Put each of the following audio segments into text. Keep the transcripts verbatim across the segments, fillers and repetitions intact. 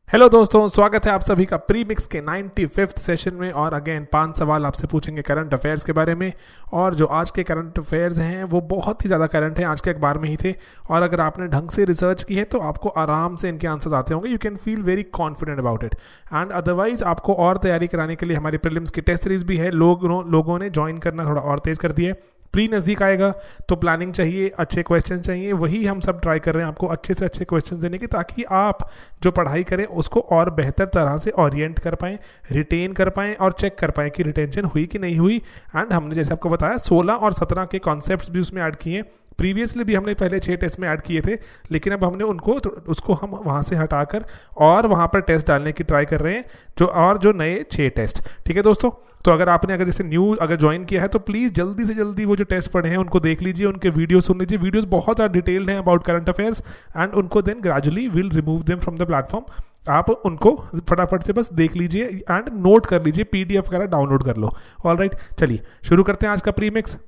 Hello दोस्तों, स्वागत है आप सभी का प्री मिक्स के पचानवे सेशन में। और अगेन पांच सवाल आपसे पूछेंगे करंट अफेयर्स के बारे में। और जो आज के करंट अफेयर्स हैं वो बहुत ही ज़्यादा करंट हैं, आज के अखबार में ही थे। और अगर आपने ढंग से रिसर्च की है तो आपको आराम से इनके आंसर्स आते होंगे। You can feel very confident about it. And otherwise आपको और तैयारी कराने के लिए हमारी प्रीलिम्स की टेस्ट सीरीज भी है। लोग लोगों ने ज्वाइन करना थोड़ा और तेज़ कर दिया है। प्री नज़दीक आएगा तो प्लानिंग चाहिए, अच्छे क्वेश्चन चाहिए। वही हम सब ट्राई कर रहे हैं आपको अच्छे से अच्छे क्वेश्चन देने की, ताकि आप जो पढ़ाई करें उसको और बेहतर तरह से ओरिएंट कर पाएँ, रिटेन कर पाएँ और चेक कर पाएँ कि रिटेंशन हुई कि नहीं हुई। एंड हमने जैसे आपको बताया सोलह और सत्रह के कॉन्सेप्ट्स भी उसमें ऐड किए। प्रीवियसली भी हमने पहले छः टेस्ट में ऐड किए थे, लेकिन अब हमने उनको उसको हम वहाँ से हटाकर और वहाँ पर टेस्ट डालने की ट्राई कर रहे हैं, जो और जो नए छः टेस्ट। ठीक है दोस्तों, तो अगर आपने अगर जैसे न्यू अगर ज्वाइन किया है तो प्लीज़ जल्दी से जल्दी वो जो टेस्ट पढ़े हैं उनको देख लीजिए, उनके वीडियो सुन लीजिए। वीडियोस बहुत ज़्यादा डिटेल्ड हैं अबाउट करंट अफेयर्स एंड उनको then gradually will remove them from the platform. आप उनको फटाफट से बस देख लीजिए एंड नोट कर लीजिए, पीडीएफ वगैरह डाउनलोड कर लो। ऑल राइट, चलिए शुरू करते हैं आज का प्री मिक्स।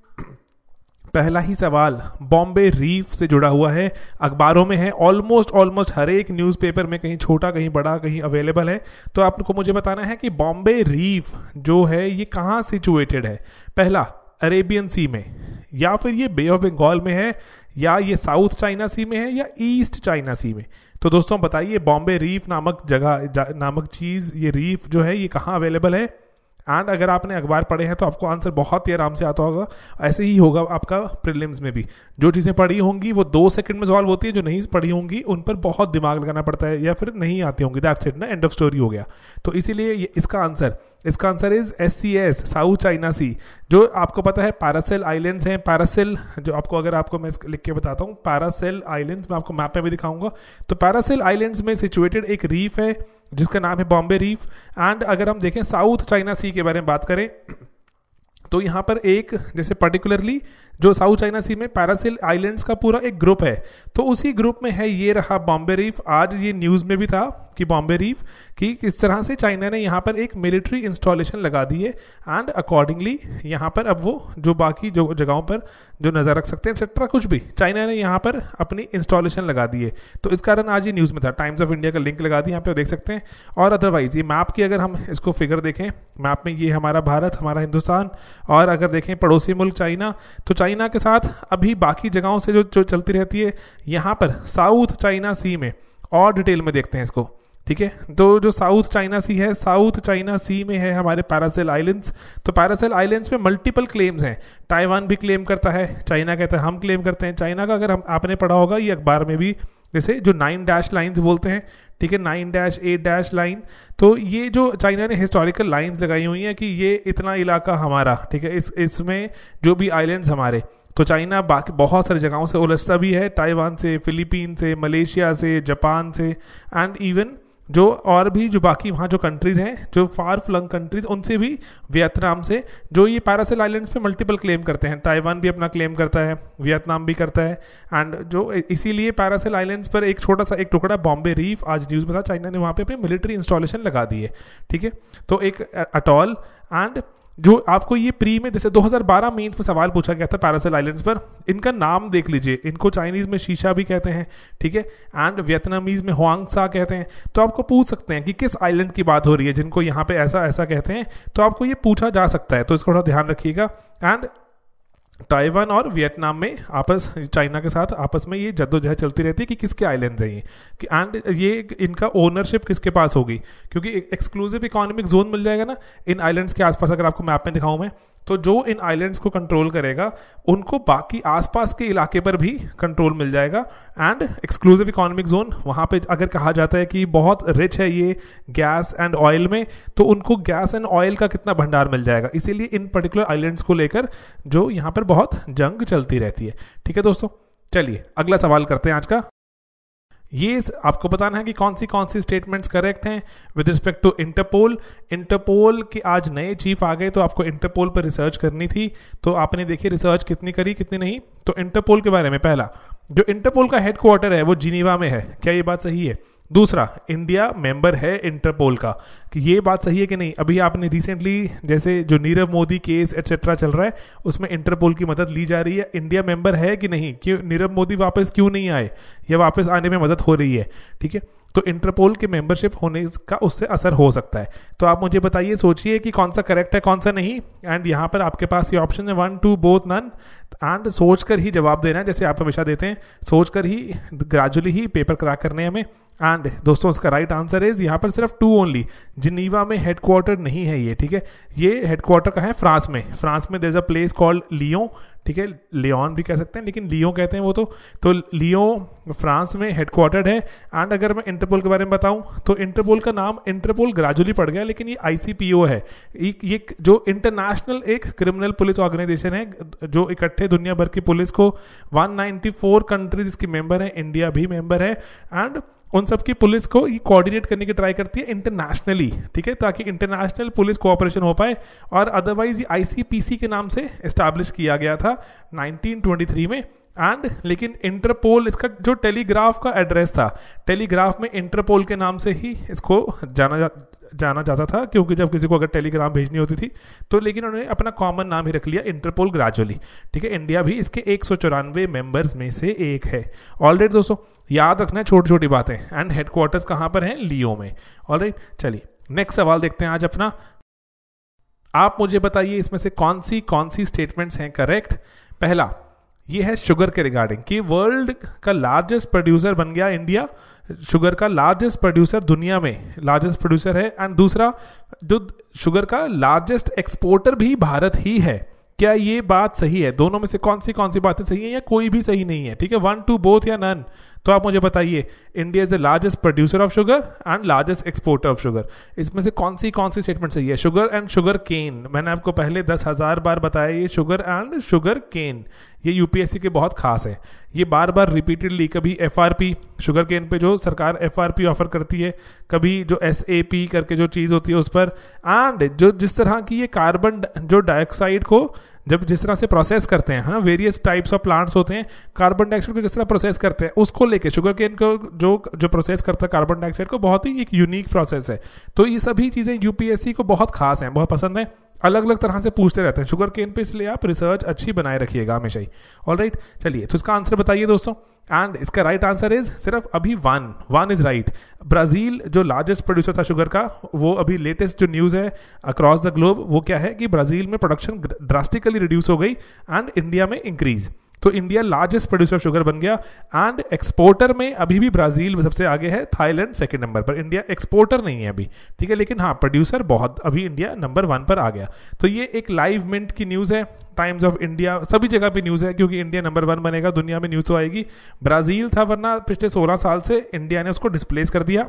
पहला ही सवाल बॉम्बे रीफ से जुड़ा हुआ है, अखबारों में है, ऑलमोस्ट ऑलमोस्ट हर एक न्यूज़पेपर में कहीं छोटा कहीं बड़ा कहीं अवेलेबल है। तो आपको मुझे बताना है कि बॉम्बे रीफ जो है ये कहाँ सिचुएटेड है। पहला अरेबियन सी में, या फिर ये बे ऑफ बंगाल में है, या ये साउथ चाइना सी में है, या ईस्ट चाइना सी में। तो दोस्तों बताइए बॉम्बे रीफ नामक जगह नामक चीज़, ये रीफ जो है ये कहाँ अवेलेबल है। एंड अगर आपने अखबार पढ़े हैं तो आपको आंसर बहुत ही आराम से आता होगा। ऐसे ही होगा आपका प्रीलिम्स में भी। जो चीज़ें पढ़ी होंगी वो दो सेकंड में सॉल्व होती है, जो नहीं पढ़ी होंगी उन पर बहुत दिमाग लगाना पड़ता है, या फिर नहीं आती होंगी। दैट्स इट ना, एंड ऑफ स्टोरी हो गया। तो इसीलिए इसका आंसर इसका answer is S C S, South China Sea. जो आपको पता है पैरासेल आइलैंड्स हैं। पैरासेल जो आपको अगर आपको मैं लिख के बताता हूँ, पैरासेल आइलैंड्स मैं आपको मैप में भी दिखाऊंगा। तो पैरासेल आइलैंड्स में सिचुएटेड एक रीफ है जिसका नाम है बॉम्बे रीफ। एंड अगर हम देखें साउथ चाइना सी के बारे में बात करें तो यहाँ पर एक जैसे पर्टिकुलरली जो साउथ चाइना सी में पैरासेल आइलैंड्स का पूरा एक ग्रुप है, तो उसी ग्रुप में है ये रहा बॉम्बे रीफ। आज ये न्यूज़ में भी था कि बॉम्बे रीफ कि किस तरह से चाइना ने यहाँ पर एक मिलिट्री इंस्टॉलेशन लगा दी है। एंड अकॉर्डिंगली यहाँ पर अब वो जो बाकी जो जगहों पर जो नज़र रख सकते हैं एक्सेट्रा कुछ भी चाइना ने यहाँ पर अपनी इंस्टॉलेशन लगा दी है। तो इस कारण आज ये न्यूज़ में था। टाइम्स ऑफ इंडिया का लिंक लगा दी, यहाँ पे देख सकते हैं। और अदरवाइज ये मैप की अगर हम इसको फिगर देखें, मैप में ये हमारा भारत, हमारा हिंदुस्तान, और अगर देखें पड़ोसी मुल्क चाइना, तो चाइना के साथ अभी बाकी जगहों से जो जो चलती रहती है। यहाँ पर साउथ चाइना सी में और डिटेल में देखते हैं इसको। ठीक है, तो जो साउथ चाइना सी है, साउथ चाइना सी में है हमारे पैरासेल आइलैंड्स। तो पैरासेल आइलैंड्स में मल्टीपल क्लेम्स हैं। ताइवान भी क्लेम करता है, चाइना कहता है हम क्लेम करते हैं। चाइना का अगर हम आपने पढ़ा होगा ये अखबार में भी, जैसे जो नाइन डैश लाइन्स बोलते हैं, ठीक है, nine dash eight dash line. तो ये जो चाइना ने हिस्टोरिकल लाइन्स लगाई हुई हैं कि ये इतना इलाका हमारा, ठीक है, इस इसमें जो भी आइलैंड्स हमारे। तो चाइना बाकी बहुत सारी जगहों से उलझता भी है, ताइवान से, फिलीपीन से, मलेशिया से, जापान से, एंड इवन जो और भी जो बाकी वहाँ जो कंट्रीज़ हैं, जो फार फ्लंग कंट्रीज़, उनसे भी, वियतनाम से, जो ये पैरासेल आइलैंड्स पे मल्टीपल क्लेम करते हैं। ताइवान भी अपना क्लेम करता है, वियतनाम भी करता है। एंड जो इसीलिए पैरासेल आइलैंड्स पर एक छोटा सा एक टुकड़ा बॉम्बे रीफ आज न्यूज़ में था, चाइना ने वहाँ पे अपनी मिलिट्री इंस्टॉलेशन लगा दी है। ठीक है, तो एक अटॉल। एंड जो आपको ये प्री में जैसे दो हज़ार बारह मेंस में सवाल पूछा गया था पैरासेल आइलैंड्स पर, इनका नाम देख लीजिए। इनको चाइनीज में शीशा भी कहते हैं, ठीक है, एंड वियतनामीज में हुआंग सा कहते हैं। तो आपको पूछ सकते हैं कि किस आइलैंड की बात हो रही है जिनको यहाँ पे ऐसा ऐसा कहते हैं। तो आपको ये पूछा जा सकता है, तो इसको थोड़ा ध्यान रखिएगा। एंड ताइवान और वियतनाम में आपस चाइना के साथ आपस में ये जद्दोजहद चलती रहती है कि किसके आइलैंड्स हैं ये, एंड ये इनका ओनरशिप किसके पास होगी, क्योंकि एक्सक्लूसिव इकोनॉमिक जोन मिल जाएगा ना इन आइलैंड्स के आसपास। अगर आपको मैप में दिखाऊं मैं, तो जो इन आइलैंड्स को कंट्रोल करेगा उनको बाकी आसपास के इलाके पर भी कंट्रोल मिल जाएगा। एंड एक्सक्लूसिव इकोनॉमिक जोन वहाँ पे अगर कहा जाता है कि बहुत रिच है ये गैस एंड ऑयल में, तो उनको गैस एंड ऑयल का कितना भंडार मिल जाएगा। इसीलिए इन पर्टिकुलर आइलैंड्स को लेकर जो यहाँ पर बहुत जंग चलती रहती है। ठीक है दोस्तों, चलिए अगला सवाल करते हैं आज का। ये आपको बताना है कि कौन सी कौन सी स्टेटमेंट्स करेक्ट हैं with respect to Interpol. Interpol के आज नए चीफ आ गए, तो आपको इंटरपोल पर रिसर्च करनी थी। तो आपने देखिए रिसर्च कितनी करी कितनी नहीं। तो इंटरपोल के बारे में, पहला जो इंटरपोल का हेडक्वार्टर है वो जिनीवा में है, क्या ये बात सही है? दूसरा, इंडिया मेंबर है इंटरपोल का, कि ये बात सही है कि नहीं? अभी आपने रिसेंटली जैसे जो नीरव मोदी केस एटसेट्रा चल रहा है उसमें इंटरपोल की मदद ली जा रही है, इंडिया मेंबर है कि नहीं? क्यों नीरव मोदी वापस क्यों नहीं आए या वापस आने में मदद हो रही है? ठीक है, तो इंटरपोल के मेंबरशिप होने का उससे असर हो सकता है। तो आप मुझे बताइए, सोचिए कि कौन सा करेक्ट है कौन सा नहीं, एंड यहाँ पर आपके पास ये ऑप्शन है one two both none, and सोच कर ही जवाब देना है जैसे आप हमेशा देते हैं, सोच कर ही ग्रेजुअली ही पेपर क्रैक करने हमें। एंड दोस्तों उसका राइट आंसर इज यहाँ पर सिर्फ टू ओनली, जिनीवा में हेडक्वार्टर नहीं है ये, ठीक है। ये हेडक्वार्टर का है फ्रांस में, फ्रांस में there is a place called Lyon, ठीक है, लियोन भी कह सकते हैं लेकिन लियोन कहते हैं वो तो तो लियोन फ्रांस में हेडक्वार्टर्ड है। एंड अगर मैं इंटरपोल के बारे में बताऊं तो इंटरपोल का नाम इंटरपोल ग्रेजुअली पड़ गया, लेकिन ये आईसीपीओ है, ये जो इंटरनेशनल एक क्रिमिनल पुलिस ऑर्गेनाइजेशन है जो इकट्ठे दुनिया भर की पुलिस को एक सौ चौरानवे कंट्रीज इसकी मेंबर है, इंडिया भी मेंबर है, एंड उन सब की पुलिस को ये कोऑर्डिनेट करने की ट्राई करती है इंटरनेशनली, ठीक है, ताकि इंटरनेशनल पुलिस कोऑपरेशन हो पाए। और अदरवाइज ये आईसीपीसी के नाम से एस्टैब्लिश किया गया था नाइनटीन ट्वेंटी थ्री में। एंड लेकिन इंटरपोल इसका जो टेलीग्राफ का एड्रेस था, टेलीग्राफ में इंटरपोल के नाम से ही इसको जाना जा, जाना जाता था, क्योंकि जब किसी को अगर टेलीग्राम भेजनी होती थी तो, लेकिन उन्होंने अपना कॉमन नाम ही रख लिया इंटरपोल ग्रेजुअली, ठीक है। इंडिया भी इसके एक सौ चौरानवे मेंबर्स में से एक है। ऑलराइट दोस्तों, याद रखना है छोटी छोटी बातें। एंड हेडक्वार्टर्स कहां पर है? लियो में। ऑलराइट, चलिए नेक्स्ट सवाल देखते हैं आज अपना। आप मुझे बताइए इसमें से कौन सी कौन सी स्टेटमेंट्स हैं करेक्ट। पहला ये है शुगर के रिगार्डिंग कि वर्ल्ड का लार्जेस्ट प्रोड्यूसर बन गया इंडिया, शुगर का लार्जेस्ट प्रोड्यूसर दुनिया में लार्जेस्ट प्रोड्यूसर है। एंड दूसरा, जो शुगर का लार्जेस्ट एक्सपोर्टर भी भारत ही है। क्या ये बात सही है? दोनों में से कौन सी कौन सी बातें सही है या कोई भी सही नहीं है, ठीक है, वन टू बोथ या नन। तो आप मुझे बताइए, India is the largest producer of sugar and largest exporter of sugar, इसमें से कौन सी कौन सी स्टेटमेंट सही है? शुगर एंड शुगर केन, मैंने आपको पहले दस हजार बार बताया ये शुगर एंड शुगर केन, ये यूपीएससी के बहुत खास है। ये बार बार रिपीटेडली, कभी एफआरपी शुगर केन पे जो सरकार एफआरपी ऑफर करती है, कभी जो एसएपी करके जो चीज होती है उस पर, एंड जो जिस तरह की ये कार्बन जो डाइऑक्साइड को जब जिस तरह से प्रोसेस करते हैं, है ना, वेरियस टाइप्स ऑफ प्लांट्स होते हैं, कार्बन डाइऑक्साइड को किस तरह प्रोसेस करते हैं उसको लेके शुगर केन को जो जो प्रोसेस करता है कार्बन डाइऑक्साइड को, बहुत ही एक यूनिक प्रोसेस है। तो ये सभी चीजें यूपीएससी को बहुत खास हैं, बहुत पसंद है, अलग अलग तरह से पूछते रहते हैं शुगर केन पे, इसलिए आप रिसर्च अच्छी बनाए रखिएगा हमेशा ही। ऑलराइट, चलिए तो इसका आंसर बताइए दोस्तों। एंड इसका राइट आंसर इज सिर्फ अभी one one is right. Brazil जो लार्जेस्ट प्रोड्यूसर था शुगर का, वो अभी लेटेस्ट जो न्यूज है अक्रॉस द ग्लोब वो क्या है कि ब्राजील में प्रोडक्शन ड्रास्टिकली रिड्यूस हो गई एंड इंडिया में इंक्रीज। तो India largest producer of sugar बन गया। एंड एक्सपोर्टर में अभी भी ब्राजील सबसे आगे है, थाईलैंड सेकंड नंबर पर, इंडिया एक्सपोर्टर नहीं है अभी, ठीक है, लेकिन हाँ प्रोड्यूसर बहुत, अभी इंडिया नंबर वन पर आ गया। तो ये एक लाइव मिनट की न्यूज है, टाइम्स ऑफ इंडिया सभी जगह पे न्यूज है, क्योंकि इंडिया नंबर वन बनेगा दुनिया में न्यूज तो आएगी। ब्राजील था वरना पिछले सोलह साल से इंडिया ने उसको डिस्प्लेस कर दिया।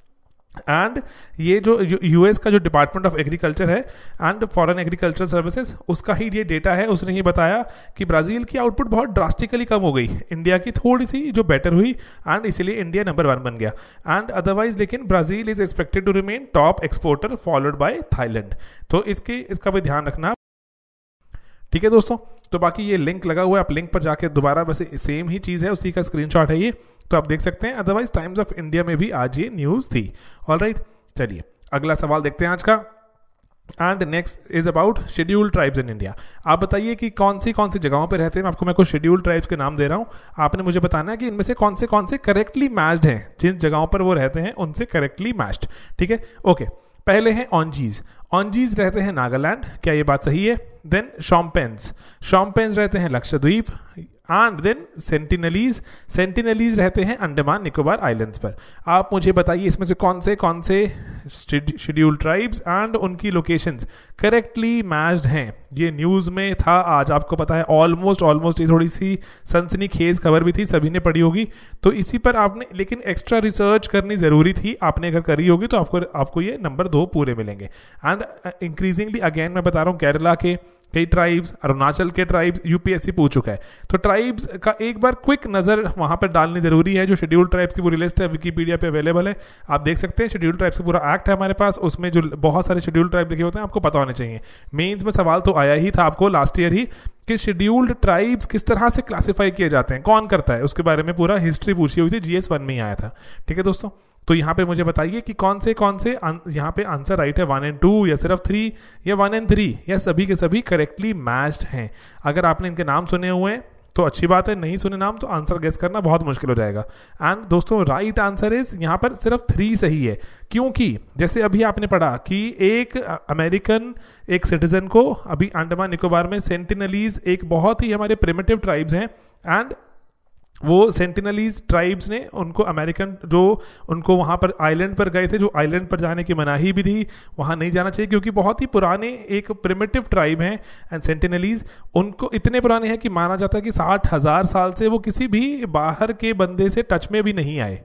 एंड ये जो यूएस का जो डिपार्टमेंट ऑफ एग्रीकल्चर है एंड फॉरेन एग्रीकल्चर सर्विसेज, उसका ही ये डेटा है, उसने ही बताया कि ब्राजील की आउटपुट बहुत ड्रास्टिकली कम हो गई, इंडिया की थोड़ी सी जो बेटर हुई, एंड इसीलिए इंडिया नंबर वन बन गया। एंड अदरवाइज लेकिन Brazil is expected to remain top exporter followed by Thailand. तो इसके इसका भी ध्यान रखना, ठीक है दोस्तों। तो बाकी ये लिंक लगा हुआ है, आप लिंक पर जाके दोबारा, वैसे सेम ही चीज है, उसी का स्क्रीनशॉट है ये, तो आप देख सकते हैं। अदरवाइज टाइम्स ऑफ इंडिया में भी आज ये न्यूज थी। ऑलराइट, चलिए अगला सवाल देखते हैं आज का। And next is about scheduled tribes in India. आप बताइए कि कौन सी कौन सी जगहों पे रहते हैं। आपको मैं कुछ शेड्यूल्ड ट्राइब्स के नाम दे रहा हूं, आपने मुझे बताना है कि इनमें से कौन से कौन से करेक्टली मैच्ड हैं, जिन जगहों पर वो रहते हैं उनसे करेक्टली मैच्ड, ठीक है। ओके, पहले हैं ऑनजीज। ऑनजीज रहते हैं नागालैंड, क्या ये बात सही है? देन शॉम्पेन्स, शॉम्पेन्स रहते हैं Lakshadweep. And then Sentinelese, Sentinelese रहते हैं अंडमान निकोबार आइलैंड्स पर। आप मुझे बताइए इसमें से कौन से कौन से शेड्यूल्ड ट्राइब्स एंड उनकी लोकेशंस करेक्टली मैच्ड हैं। ये न्यूज में था आज, आपको पता है, ऑलमोस्ट ऑलमोस्ट ये थोड़ी सी सनसनीखेज खबर भी थी, सभी ने पढ़ी होगी, तो इसी पर आपने लेकिन एक्स्ट्रा रिसर्च करनी जरूरी थी, आपने अगर करी होगी तो आपको आपको ये नंबर दो पूरे मिलेंगे। एंड इंक्रीजिंगली अगेन मैं बता रहा हूँ, केरला के कई ट्राइब्स, अरुणाचल के ट्राइब्स यूपीएससी पूछ चुका है, तो ट्राइब्स का एक बार क्विक नजर वहां पर डालनी जरूरी है। जो शेड्यूल्ड ट्राइब्स की पूरी लिस्ट है विकिपीडिया पे अवेलेबल है, आप देख सकते हैं। शेड्यूल्ड ट्राइब्स का पूरा एक्ट है हमारे पास, उसमें जो बहुत सारे शेड्यूल्ड ट्राइब लिखे होते हैं आपको पता होने चाहिए। मेंस में सवाल तो आया ही था आपको लास्ट ईयर ही कि शेड्यूल्ड ट्राइब्स किस तरह से क्लासिफाई किए जाते हैं, कौन करता है, उसके बारे में पूरा हिस्ट्री पूछी हुई थी, जीएस वन में ही आया था, ठीक है दोस्तों। तो यहाँ पे मुझे बताइए कि कौन से कौन से यहाँ पे आंसर राइट है, वन एंड टू या सिर्फ थ्री या वन एंड थ्री या सभी के सभी करेक्टली मैच्ड हैं। अगर आपने इनके नाम सुने हुए हैं तो अच्छी बात है, नहीं सुने नाम तो आंसर गेस करना बहुत मुश्किल हो जाएगा। एंड दोस्तों राइट आंसर इज यहाँ पर सिर्फ थ्री सही है, क्योंकि जैसे अभी आपने पढ़ा कि एक अमेरिकन एक सिटीजन को अभी अंडमान निकोबार में सेंटिनलीज एक बहुत ही हमारे प्रिमिटिव ट्राइब्स हैं, एंड वो सेंटिनलीज ट्राइब्स ने उनको अमेरिकन जो उनको वहाँ पर आइलैंड पर गए थे, जो आइलैंड पर जाने की मनाही भी थी, वहाँ नहीं जाना चाहिए क्योंकि बहुत ही पुराने एक प्रिमिटिव ट्राइब हैं। एंड सेंटिनलीज उनको इतने पुराने हैं कि माना जाता है कि साठ हजार साल से वो किसी भी बाहर के बंदे से टच में भी नहीं आए।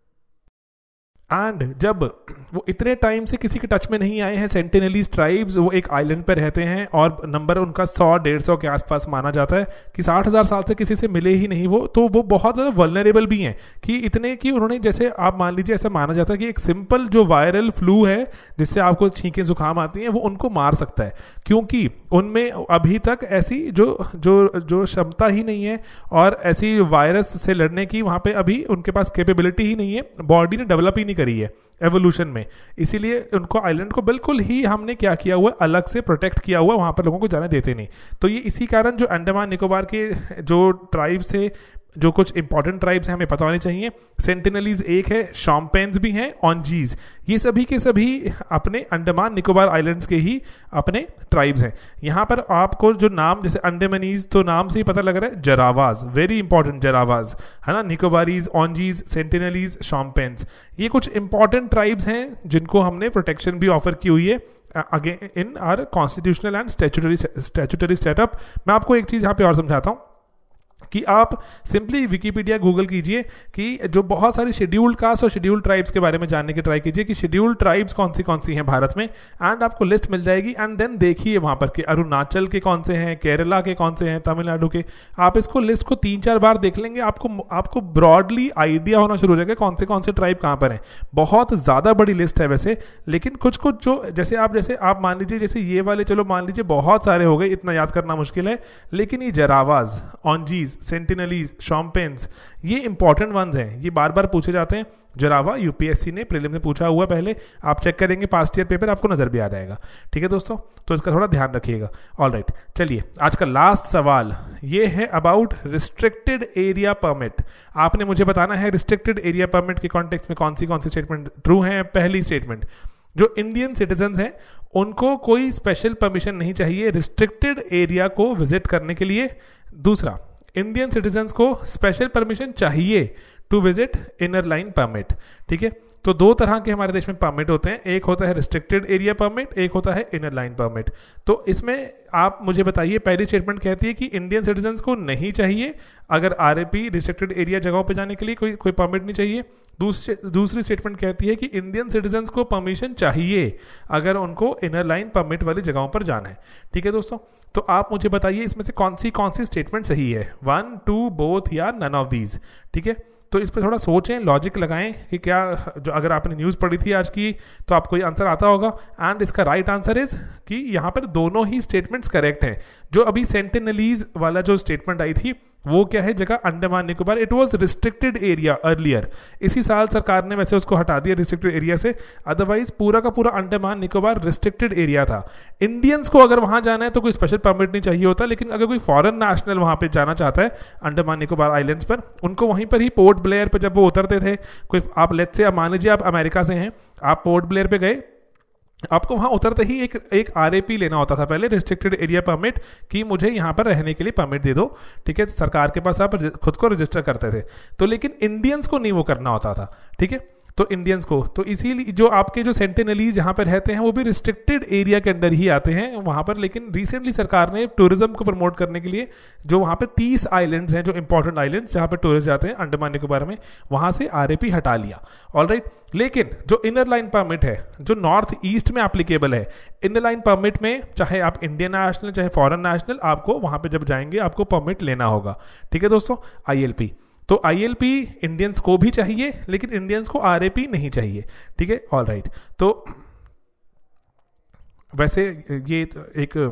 एंड जब वो इतने टाइम से किसी के टच में नहीं आए हैं सेंटिनलीज ट्राइब्स, वो एक आइलैंड पर रहते हैं और नंबर उनका सौ डेढ़ सौ के आसपास माना जाता है कि साठ हजार साल से किसी से मिले ही नहीं वो, तो वो बहुत ज़्यादा वल्नरेबल भी हैं कि इतने कि उन्होंने, जैसे आप मान लीजिए ऐसा माना जाता है कि एक सिंपल जो वायरल फ्लू है जिससे आपको छींकें जुकाम आती हैं वो उनको मार सकता है, क्योंकि उनमें अभी तक ऐसी जो जो जो क्षमता ही नहीं है और ऐसी वायरस से लड़ने की वहाँ पे अभी उनके पास कैपेबिलिटी ही नहीं है, बॉडी ने डेवलप ही नहीं करी है एवोल्यूशन में। इसीलिए उनको आइलैंड को बिल्कुल ही हमने क्या किया हुआ, अलग से प्रोटेक्ट किया हुआ, वहां पर लोगों को जाने देते नहीं। तो ये इसी कारण जो अंडमान निकोबार के जो ट्राइब्स थे, जो कुछ इंपॉर्टेंट ट्राइब्स हैं हमें पता होने चाहिए, सेंटिनलीज एक है, शॉम्पेन्स भी हैं, ऑन्जीज, ये सभी के सभी अपने अंडमान निकोबार आइलैंड्स के ही अपने ट्राइब्स हैं। यहाँ पर आपको जो नाम, जैसे अंडमानीज तो नाम से ही पता लग रहा है, जरावाज, वेरी इंपॉर्टेंट जरावाज है ना, निकोबारीज, ऑन्जीज, सेंटिनलीज, शॉम्पेन्स, ये कुछ इंपॉर्टेंट ट्राइब्स हैं जिनको हमने प्रोटेक्शन भी ऑफर की हुई है again in our constitutional and statutory statutory setup. मैं आपको एक चीज़ यहाँ पे और समझाता हूँ कि आप सिंपली विकिपीडिया गूगल कीजिए कि जो बहुत सारी शेड्यूल्ड कास्ट और शेड्यूल्ड ट्राइब्स के बारे में जानने की ट्राई कीजिए कि शेड्यूल्ड ट्राइब्स कौन सी कौन सी हैं भारत में, एंड आपको लिस्ट मिल जाएगी। एंड देन देखिए वहाँ पर कि अरुणाचल के कौन से हैं, केरला के कौन से हैं, तमिलनाडु के, आप इसको लिस्ट को तीन चार बार देख लेंगे, आपको आपको ब्रॉडली आइडिया होना शुरू हो जाएगा कौन से कौन से ट्राइब कहाँ पर हैं। बहुत ज़्यादा बड़ी लिस्ट है वैसे, लेकिन कुछ कुछ जो जैसे आप जैसे आप मान लीजिए जैसे ये वाले, चलो मान लीजिए बहुत सारे हो गए, इतना याद करना मुश्किल है, लेकिन ये जरावाज, ऑन्जीज, सेंटिनलीज, शॉम्पेन्स, ये इंपॉर्टेंट वंस हैं, ये बार बार पूछे जाते हैं। जरावा यूपीएससी ने प्रीलिम में पूछा हुआ, पहले आप चेक करेंगे पास्ट ईयर पेपर, आपको नजर भी आ जाएगा। ठीक है दोस्तों, तो इसका थोड़ा ध्यान रखिएगा। ऑल राइट, चलिए आज का लास्ट सवाल ये है अबाउट रिस्ट्रिक्टेड एरिया परमिट। आपने मुझे बताना है रिस्ट्रिक्टेड एरिया परमिट के कॉन्टेक्स्ट में कौन सी कौन सी स्टेटमेंट ट्रू है। पहली स्टेटमेंट, जो इंडियन सिटीजन्स हैं उनको कोई स्पेशल परमिशन नहीं चाहिए रिस्ट्रिक्टेड एरिया को विजिट करने के लिए। दूसरा, इंडियन सिटीजन्स को स्पेशल परमिशन चाहिए to visit inner line permit. ठीक है, तो दो तरह के हमारे देश में परमिट होते हैं, एक होता है रिस्ट्रिक्टेड एरिया परमिट, एक होता है इनर लाइन परमिट। तो इसमें आप मुझे बताइए, पहली स्टेटमेंट कहती है कि इंडियन सिटीजन्स को नहीं चाहिए अगर आरएपी रिस्ट्रिक्टेड एरिया जगहों पे जाने के लिए कोई कोई परमिट नहीं चाहिए। दूसरी दूसरी स्टेटमेंट कहती है कि इंडियन सिटीजन्स को परमिशन चाहिए अगर उनको इनर लाइन परमिट वाली जगहों पर जाना है। ठीक है दोस्तों, तो आप मुझे बताइए इसमें से कौन सी कौन सी स्टेटमेंट सही है, वन, टू, बोथ या नन ऑफ दीज। ठीक है, तो इस पर थोड़ा सोचें, लॉजिक लगाएं कि क्या, जो अगर आपने न्यूज़ पढ़ी थी आज की तो आपको ये आंसर आता होगा। एंड इसका राइट आंसर इज कि यहाँ पर दोनों ही स्टेटमेंट्स करेक्ट हैं। जो अभी सेंटिनलीज वाला जो स्टेटमेंट आई थी वो क्या है, जगह Andaman Nicobar, it was restricted area earlier. इसी साल सरकार ने वैसे उसको हटा दिया रिस्ट्रिक्टेड एरिया से, अदरवाइज पूरा का पूरा अंडमान निकोबार रिस्ट्रिक्टेड एरिया था। इंडियंस को अगर वहां जाना है तो कोई स्पेशल परमिट नहीं चाहिए होता, लेकिन अगर कोई फॉरेन नेशनल वहां पे जाना चाहता है अंडमान निकोबार आइलैंड्स पर, उनको वहीं पर ही पोर्ट ब्लेयर पर जब वो उतरते थे, कोई आप लेट्स से आप मान लीजिए आप अमेरिका से हैं, आप पोर्ट ब्लेयर पे गए, आपको वहां उतरते ही एक एक आरएपी लेना होता था पहले, रिस्ट्रिक्टेड एरिया परमिट, कि मुझे यहां पर रहने के लिए परमिट दे दो। ठीक है, सरकार के पास आप खुद को रजिस्टर करते थे, तो लेकिन इंडियंस को नहीं वो करना होता था। ठीक है, तो इंडियंस को, तो इसीलिए जो आपके जो सेंटिनलीज जहां पर रहते हैं वो भी रिस्ट्रिक्टेड एरिया के अंदर ही आते हैं वहां पर। लेकिन रिसेंटली सरकार ने टूरिज्म को प्रमोट करने के लिए जो वहां पे तीस आइलैंड्स हैं, जो इंपॉर्टेंट आइलैंड्स जहां पर टूरिस्ट जाते हैं अंडमान निकोबार में, वहां से आरएपी हटा लिया। ऑलराइट, लेकिन जो इनर लाइन परमिट है जो नॉर्थ ईस्ट में एप्लीकेबल है, इनर लाइन परमिट में चाहे आप इंडियन नेशनल चाहे फॉरेन नेशनल, आपको वहां पे जब जाएंगे आपको परमिट लेना होगा। ठीक है दोस्तों, आईएलपी, तो आईएलपी इंडियंस को भी चाहिए लेकिन इंडियंस को आरएपी नहीं चाहिए। ठीक है, ऑल राइट। तो वैसे ये एक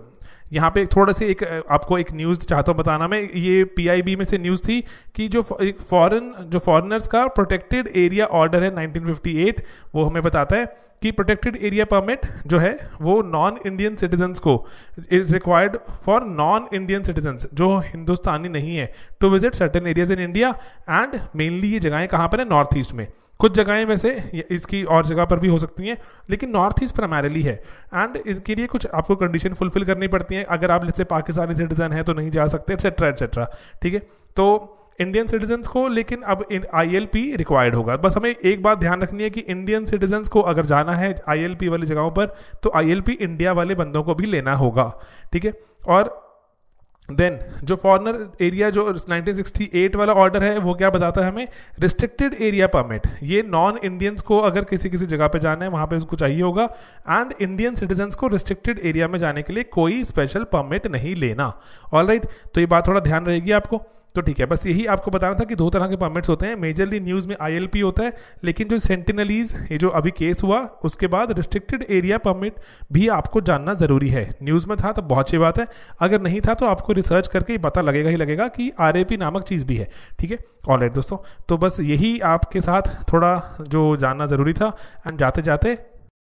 यहाँ पे थोड़ा सी एक आपको एक न्यूज़ चाहता हूँ बताना मैं, ये पीआईबी में से न्यूज़ थी कि जो फॉरेन जो फॉरेनर्स का प्रोटेक्टेड एरिया ऑर्डर है नाइनटीन फिफ्टी एट, वो हमें बताता है कि प्रोटेक्टेड एरिया परमिट जो है वो नॉन इंडियन सिटीजन्स को is required for non Indian citizens जो हिंदुस्तानी नहीं है to visit certain areas in India, and mainly ये जगहें कहाँ पर है, नॉर्थ ईस्ट में। कुछ जगहें वैसे इसकी और जगह पर भी हो सकती हैं, लेकिन नॉर्थ ईस्ट प्राइमरीली है, एंड इनके लिए कुछ आपको कंडीशन फुलफिल करनी पड़ती हैं। अगर आप जैसे पाकिस्तानी सिटीजन हैं तो नहीं जा सकते, एटसेट्रा एटसेट्रा, ठीक है। तो इंडियन सिटीजन्स को लेकिन अब आईएलपी रिक्वायर्ड होगा। बस हमें एक बात ध्यान रखनी है कि इंडियन सिटीजन्स को अगर जाना है आईएलपी वाली जगहों पर तो आईएलपी इंडिया वाले बंदों को भी लेना होगा, ठीक है। और देन जो फॉरेनर एरिया जो नाइनटीन सिक्सटी एट वाला ऑर्डर है वो क्या बताता है हमें, रिस्ट्रिक्टेड एरिया परमिट, ये नॉन इंडियंस को अगर किसी किसी जगह पे जाना है वहां पे उसको चाहिए होगा, एंड इंडियन सिटीजन्स को रिस्ट्रिक्टेड एरिया में जाने के लिए कोई स्पेशल परमिट नहीं लेना। ऑलराइट, तो ये बात थोड़ा ध्यान रहेगी आपको। तो ठीक है, बस यही आपको बताना था कि दो तरह के परमिट्स होते हैं। मेजरली न्यूज़ में आईएलपी होता है, लेकिन जो सेंटिनलीज ये जो अभी केस हुआ उसके बाद रिस्ट्रिक्टेड एरिया परमिट भी आपको जानना जरूरी है। न्यूज़ में था तो बहुत अच्छी बात है, अगर नहीं था तो आपको रिसर्च करके पता लगेगा ही लगेगा कि आरएपी नामक चीज़ भी है, ठीक है। ऑलराइट दोस्तों, तो बस यही आपके साथ थोड़ा जो जानना जरूरी था। एंड जाते जाते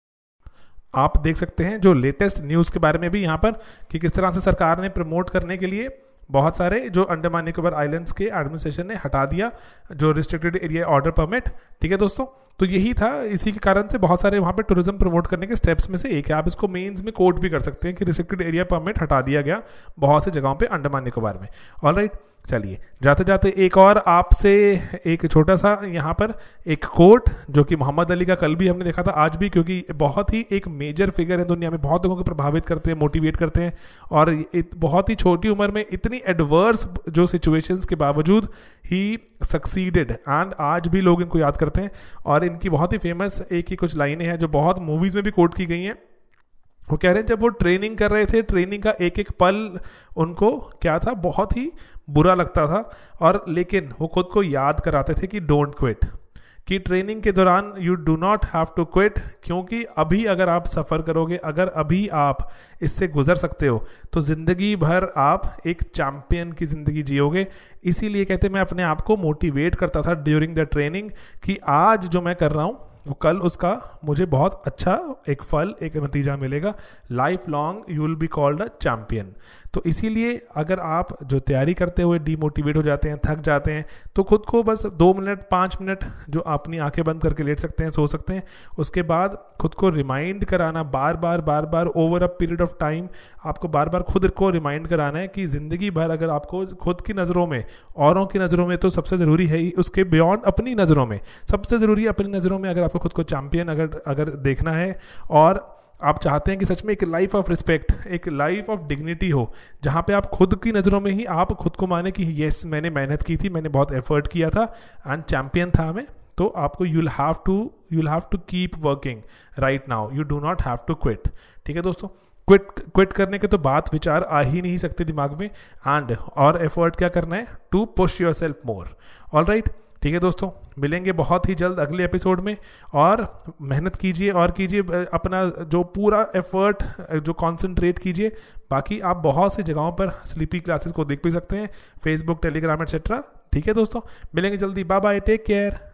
आप देख सकते हैं जो लेटेस्ट न्यूज़ के बारे में भी यहाँ पर कि किस तरह से सरकार ने प्रमोट करने के लिए बहुत सारे जो अंडमान निकोबार आइलैंड्स के एडमिनिस्ट्रेशन ने हटा दिया जो रिस्ट्रिक्टेड एरिया ऑर्डर परमिट, ठीक है दोस्तों। तो यही था, इसी के कारण से बहुत सारे वहाँ पे टूरिज्म प्रमोट करने के स्टेप्स में से एक है। आप इसको मेंस में कोट भी कर सकते हैं कि रिस्ट्रिक्टेड एरिया परमिट हटा दिया गया बहुत से जगहों पे अंडमान निकोबार में। ऑलराइट, चलिए जाते जाते एक और आपसे एक छोटा सा यहाँ पर एक कोट जो कि मोहम्मद अली का कल भी हमने देखा था, आज भी, क्योंकि बहुत ही एक मेजर फिगर है दुनिया में, बहुत लोगों को प्रभावित करते हैं, मोटिवेट करते हैं, और बहुत ही छोटी उम्र में इतनी एडवर्स जो सिचुएशंस के बावजूद ही सक्सीडेड, एंड आज भी लोग इनको याद करते हैं। और इनकी बहुत ही फेमस एक ही कुछ लाइनें हैं जो बहुत मूवीज में भी कोट की गई हैं। वो कह रहे हैं जब वो ट्रेनिंग कर रहे थे, ट्रेनिंग का एक एक पल उनको क्या था, बहुत ही बुरा लगता था, और लेकिन वो खुद को याद कराते थे कि डोंट क्विट, कि ट्रेनिंग के दौरान you do not have to quit, क्योंकि अभी अगर आप सफ़र करोगे, अगर अभी आप इससे गुजर सकते हो तो ज़िंदगी भर आप एक चैम्पियन की ज़िंदगी जियोगे। इसीलिए कहते मैं अपने आप को मोटिवेट करता था ड्यूरिंग द ट्रेनिंग कि आज जो मैं कर रहा हूँ वो कल उसका मुझे बहुत अच्छा एक फल, एक नतीजा मिलेगा। Life long you will be called a champion. तो इसीलिए अगर आप जो तैयारी करते हुए डीमोटिवेट हो जाते हैं, थक जाते हैं, तो खुद को बस दो मिनट पाँच मिनट जो अपनी आंखें बंद करके लेट सकते हैं, सो सकते हैं, उसके बाद खुद को रिमाइंड कराना बार बार बार बार over a period of time, आपको बार बार खुद को रिमाइंड कराना है कि ज़िंदगी भर अगर आपको खुद की नज़रों में, औरों की नज़रों में तो सबसे ज़रूरी है ही, उसके बियॉन्ड अपनी नज़रों में सबसे ज़रूरी है, अपनी नज़रों में अगर आपको खुद को चैम्पियन अगर अगर देखना है, और आप चाहते हैं कि सच में एक लाइफ ऑफ रिस्पेक्ट, एक लाइफ ऑफ डिग्निटी हो, जहाँ पे आप खुद की नज़रों में ही आप खुद को माने कि येस मैंने मेहनत की थी, मैंने बहुत एफर्ट किया था एंड चैम्पियन था मैं, तो आपको you will have to you will have to keep working right now, you do not have to quit. ठीक है दोस्तों, क्विट क्विट करने के तो बात विचार आ ही नहीं सकते दिमाग में, एंड और एफर्ट क्या करना है, to push yourself more. All right, ठीक है दोस्तों, मिलेंगे बहुत ही जल्द अगले एपिसोड में, और मेहनत कीजिए और कीजिए अपना जो पूरा एफर्ट जो कंसंट्रेट कीजिए। बाकी आप बहुत सी जगहों पर स्लीपी क्लासेस को देख भी सकते हैं, फेसबुक, टेलीग्राम एटसेट्रा। ठीक है दोस्तों, मिलेंगे जल्दी, बाय बाय, टेक केयर।